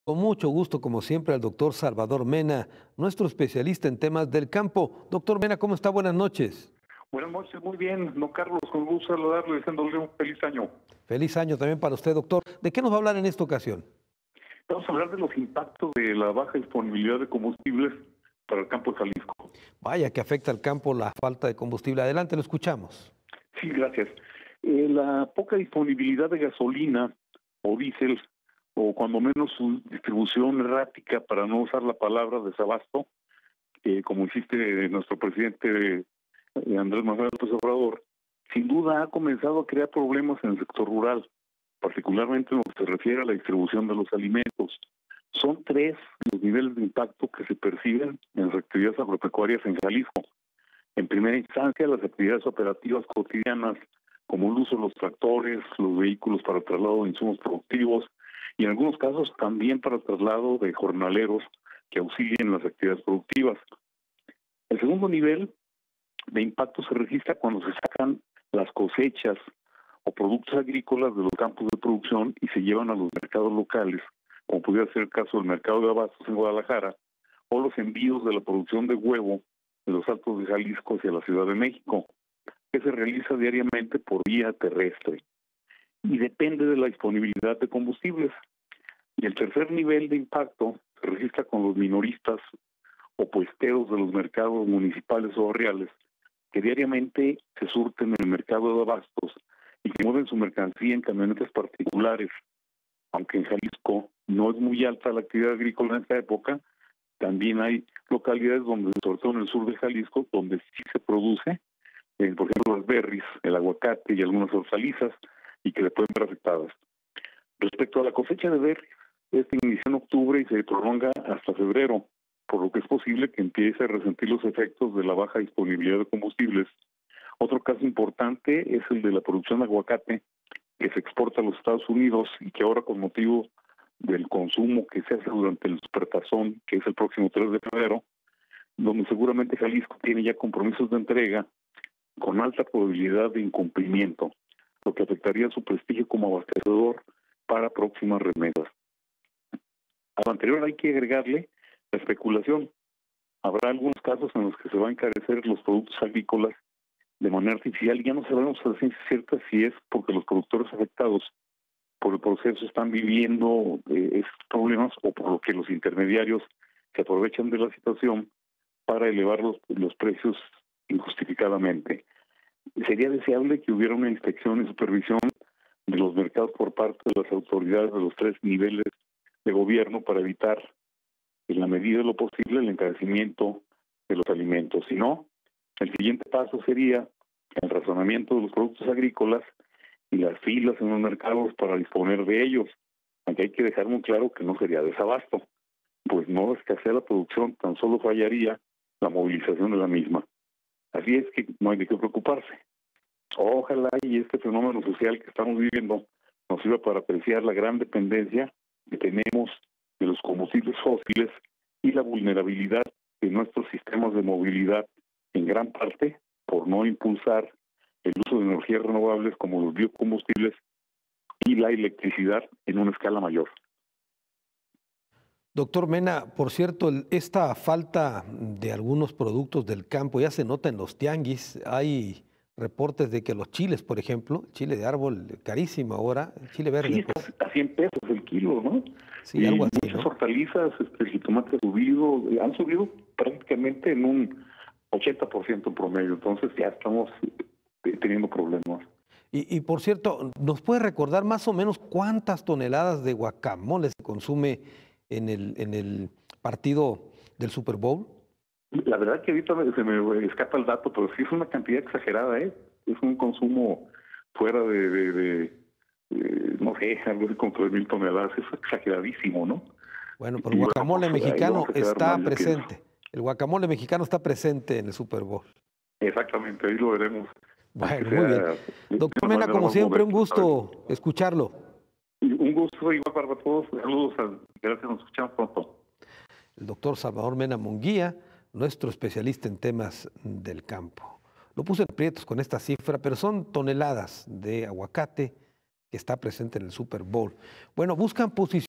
Con mucho gusto, como siempre, al doctor Salvador Mena, nuestro especialista en temas del campo. Doctor Mena, ¿cómo está? Buenas noches. Buenas noches, muy bien. Don Carlos, con gusto saludarle, deseándole un feliz año. Feliz año también para usted, doctor. ¿De qué nos va a hablar en esta ocasión? Vamos a hablar de los impactos de la baja disponibilidad de combustibles para el campo de Jalisco. Vaya que afecta al campo la falta de combustible. Adelante, lo escuchamos. Sí, gracias. La poca disponibilidad de gasolina o diésel, o cuando menos su distribución errática, para no usar la palabra desabasto, como insiste nuestro presidente Andrés Manuel López Obrador, sin duda ha comenzado a crear problemas en el sector rural, particularmente en lo que se refiere a la distribución de los alimentos. Son tres los niveles de impacto que se perciben en las actividades agropecuarias en Jalisco. En primera instancia, las actividades operativas cotidianas, como el uso de los tractores, los vehículos para traslado de insumos productivos y en algunos casos también para traslado de jornaleros que auxilien las actividades productivas. El segundo nivel de impacto se registra cuando se sacan las cosechas o productos agrícolas de los campos de producción y se llevan a los mercados locales, como pudiera ser el caso del mercado de abastos en Guadalajara, o los envíos de la producción de huevo de los Altos de Jalisco hacia la Ciudad de México, que se realiza diariamente por vía terrestre y depende de la disponibilidad de combustibles. Y el tercer nivel de impacto se registra con los minoristas o puesteros de los mercados municipales o barriales que diariamente se surten en el mercado de abastos y que mueven su mercancía en camionetas particulares. Aunque en Jalisco no es muy alta la actividad agrícola en esta época, también hay localidades donde, sobre todo en el sur de Jalisco, donde sí se produce, por ejemplo, las berries, el aguacate y algunas hortalizas, y que le pueden ver afectadas. Respecto a la cosecha de berries, esta inició en octubre y se prolonga hasta febrero, por lo que es posible que empiece a resentir los efectos de la baja disponibilidad de combustibles. Otro caso importante es el de la producción de aguacate, que se exporta a los Estados Unidos y que ahora, con motivo del consumo que se hace durante el Supertazón, que es el próximo 3 de febrero, donde seguramente Jalisco tiene ya compromisos de entrega con alta probabilidad de incumplimiento, lo que afectaría su prestigio como abastecedor para próximas remesas. A lo anterior hay que agregarle la especulación. Habrá algunos casos en los que se van a encarecer los productos agrícolas de manera artificial y ya no sabemos a ciencia cierta si es porque los productores afectados por el proceso están viviendo esos problemas o por lo que los intermediarios se aprovechan de la situación para elevar los precios injustificadamente. Sería deseable que hubiera una inspección y supervisión de los mercados por parte de las autoridades de los tres niveles de gobierno para evitar, en la medida de lo posible, el encarecimiento de los alimentos. Si no, el siguiente paso sería el razonamiento de los productos agrícolas y las filas en los mercados para disponer de ellos. Aunque hay que dejar muy claro que no sería desabasto, pues no escasea la producción, tan solo fallaría la movilización de la misma. Así es que no hay de qué preocuparse. Ojalá y este fenómeno social que estamos viviendo nos sirva para apreciar la gran dependencia que tenemos de los combustibles fósiles y la vulnerabilidad de nuestros sistemas de movilidad, en gran parte por no impulsar el uso de energías renovables como los biocombustibles y la electricidad en una escala mayor. Doctor Mena, por cierto, esta falta de algunos productos del campo ya se nota en los tianguis. Hay reportes de que los chiles, por ejemplo, chile de árbol carísimo ahora, el chile verde, Sí, está pues. a 100 pesos el kilo, ¿no? Sí, Y algo así, muchas ¿no? hortalizas, el jitomate han subido prácticamente en un 80% en promedio, entonces ya estamos teniendo problemas. Y por cierto, ¿nos puede recordar más o menos cuántas toneladas de guacamole se consume en el partido del Super Bowl? La verdad que ahorita se me escapa el dato, pero sí es una cantidad exagerada, ¿eh? Es un consumo fuera no sé, algo así como 3,000 toneladas, es exageradísimo, ¿no? Bueno, pero Y el bueno, guacamole pues ahí mexicano vamos a quedar está mal, yo pienso. presente. El guacamole mexicano está presente en el Super Bowl. Exactamente, ahí lo veremos, aunque Bueno, muy bien. sea de Doctor una Mena, manera como más siempre, un modesta, ¿sabes? gusto escucharlo. Y un gusto igual para todos, saludos, gracias, nos escuchamos pronto. El doctor Salvador Mena Munguía, nuestro especialista en temas del campo. Lo puse en aprietos con esta cifra, pero son toneladas de aguacate que está presente en el Super Bowl. Bueno, buscan posicionar